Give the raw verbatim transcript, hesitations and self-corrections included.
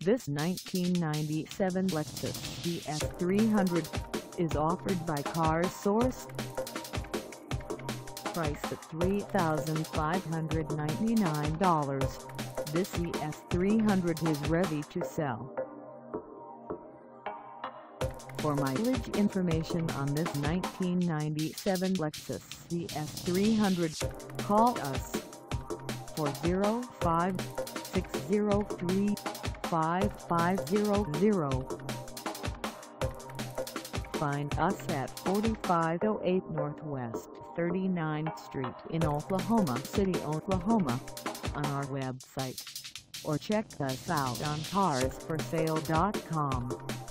This nineteen ninety-seven Lexus E S three hundred is offered by Cars Source. Price at three thousand five hundred ninety-nine dollars, this E S three hundred is ready to sell. For mileage information on this nineteen ninety-seven Lexus E S three hundred, call us four oh five, six oh three, five five zero zero. Find us at forty-five oh eight Northwest thirty-ninth Street in Oklahoma City, Oklahoma, on our website, or check us out on cars for sale dot com.